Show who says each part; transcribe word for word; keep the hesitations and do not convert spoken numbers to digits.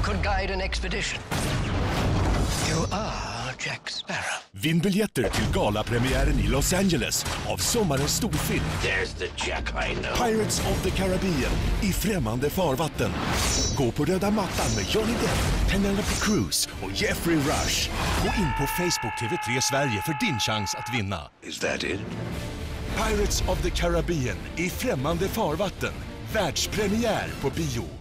Speaker 1: could guide an expedition. You are Jack Sparrow.
Speaker 2: Vinn biljetter till galapremiären i Los Angeles av sommarens storfilm.
Speaker 1: There's the Jack I know.
Speaker 2: Pirates of the Caribbean i främmande farvatten. Gå på röda mattan med Johnny Depp, Penelope Cruz och Jeffrey Rush. Gå in på Facebook T V tre Sverige för din chans att vinna.
Speaker 1: Is that it?
Speaker 2: Pirates of the Caribbean i främmande farvatten. Världspremiär på bio.